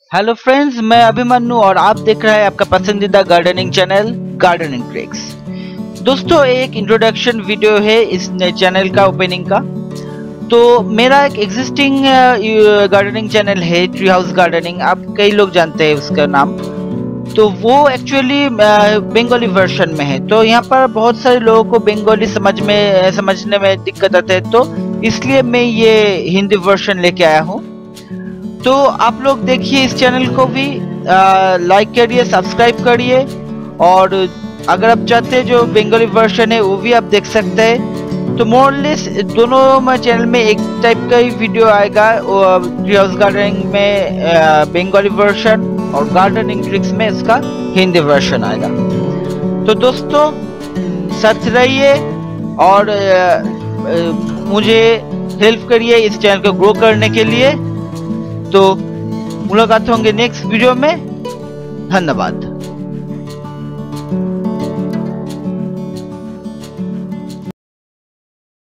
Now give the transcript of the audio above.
Hello friends, मैं अभिमन्यु और आप देख रहे हैं आपका पसंदीदा गार्डनिंग चैनल गार्डनिंग ट्रिक्स। दोस्तों, एक इंट्रोडक्शन वीडियो है इस चैनल का ओपनिंग का। तो मेरा एक एग्जिस्टिंग गार्डनिंग चैनल है ट्री हाउस गार्डनिंग, आप कई लोग जानते हैं उसका नाम। तो वो एक्चुअली बंगाली वर्जन में है। तो यहाँ पर बहुत सारे लोगों को बंगाली समझने में दिक्कत आती है, तो इसलिए मैं ये हिंदी वर्जन लेके आया हूँ। तो आप लोग देखिए, इस चैनल को भी लाइक करिए, सब्सक्राइब करिए, और अगर आप चाहते हैं जो बंगाली वर्जन है वो भी आप देख सकते हैं। तो मोरलेस दोनों चैनल में एक टाइप का ही वीडियो आएगा। ट्री हाउस गार्डनिंग में बंगाली वर्जन और गार्डनिंग ट्रिक्स में इसका हिंदी वर्जन आएगा। तो दोस्तों, साथ रहिए और मुझे हेल्प करिए इस चैनल को ग्रो करने के लिए। तो मुलाकात होंगे नेक्स्ट वीडियो में। धन्यवाद।